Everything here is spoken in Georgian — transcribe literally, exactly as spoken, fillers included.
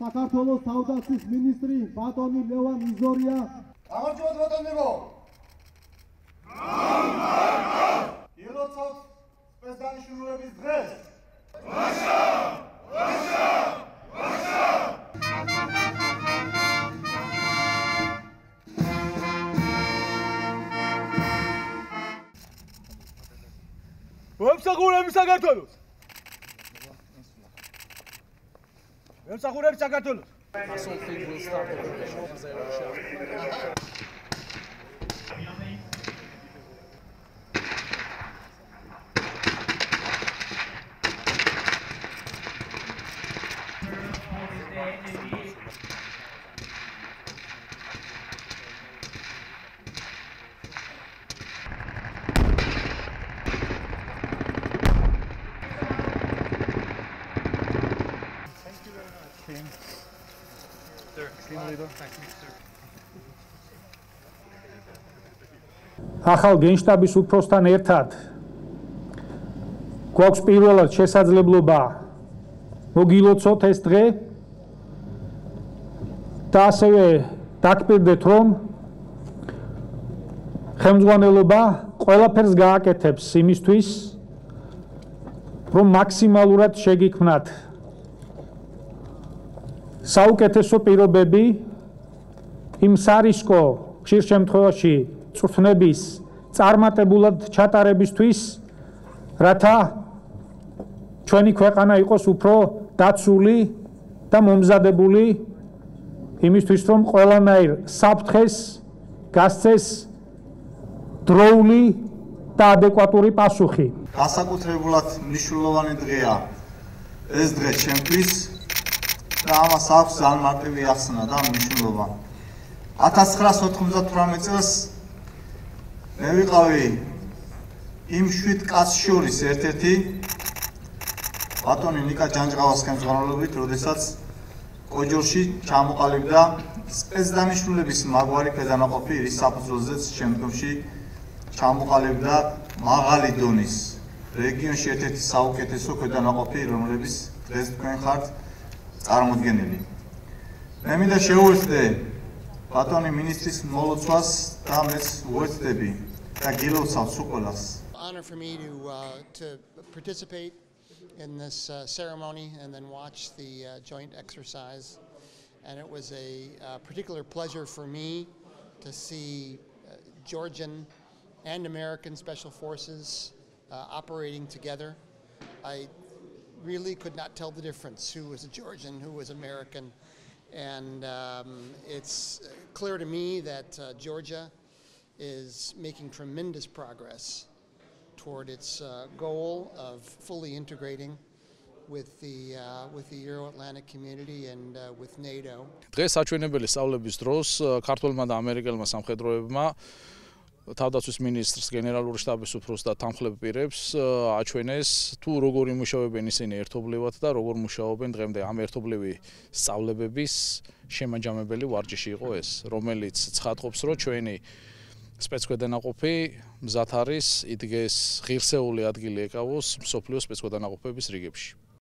საქართველოს თავდაცვის მინისტრი ბატონი ლევან იზორია. გამარჯობა ბატონებო. ილოცავთ სპეცდანიშნულების დღეს. ვაშა! ვაშა! ვაშა! ვემსახურები საქართველოს. ვემსახურები საქართველოს. ახალ გენშტაბის უფროსთან ერთად გვაქვს პირველად შესაძლებლობა მოგილოცოთ ეს დღე და ასევე დაგპირდეთ, რომ ხელმძღვანელობა ყველაფერს გააკეთებს იმისთვის, რომ მაქსიმალურად შეგიქმნათ საუკეთესო პირობები იმ სარისკო ხშირ შემთხვევაში წვრთნების წარმატებულად ჩატარებისთვის, რათა ჩვენი ქვეყანა იყოს უფრო დაცული და მომზადებული იმისთვის, რომ ყველანაირ საფრთხეს გასცეს დროული და ადეკვატური პასუხი. განსაკუთრებულად მნიშვნელოვანი დღეა ეს დღე ჩემთვის და ამას აქვს ძალიან მარტივი ახსნა და მნიშვნელობა. ათას ცხრაასი ოთხმოცდათვრამეტ წელს მე ვიყავი იმ შვიდ კაცს შორის ერთ-ერთი ბატონი ნიკა ჯანჯღავას ხელმძღვანელობით, როდესაც კოჯორში ჩამოყალიბდა სპეცდანიშნულების მაგვარი ქვედანაყოფი, რის საფუძველზეც შემდგომში ჩამოყალიბდა მაღალი დონის რეგიონში ერთ-ერთი საუკეთესო ქვედანაყოფი, რომლების დღეს თქვენ ხართ წარმოდგენილი. მე მინდა შევუერთდე ბატონი მინისტრის მოლოცვას და მეც უერთდები და გილოცავ სულ ყველას. Honor for me to uh, to participate in this uh, ceremony and then watch the uh, joint exercise, and it was a uh, particular pleasure for me to see uh, Georgian and American special forces uh, operating together. I really could not tell the difference who was a Georgian, who was American. And um, it's clear to me that uh, Georgia is making tremendous progress toward its uh, goal of fully integrating with the uh, with the Euro-Atlantic community and uh, with NATO. დღეს საჩვენებელი სწავლების დროს ქართველმა და ამერიკელმა სამხედროებმა თავდაცვის მინისტრს, გენერალური შტაბის უფროსს და თანმხლებ პირებს აჩვენეს თუ როგორ იმუშავებენ ისინი ერთობლივად და როგორ მუშაობენ დღემდე. ამ ერთობლივი სწავლებების შემაჯამებელი ვარჯიში იყო ეს, რომელიც ცხადყოფს, რომ ჩვენი სპეცქვედანაყოფი მზად არის, იდგეს ღირსეული ადგილი ეკავოს მსოფლიო სპეცქვედანაყოფების რიგებში.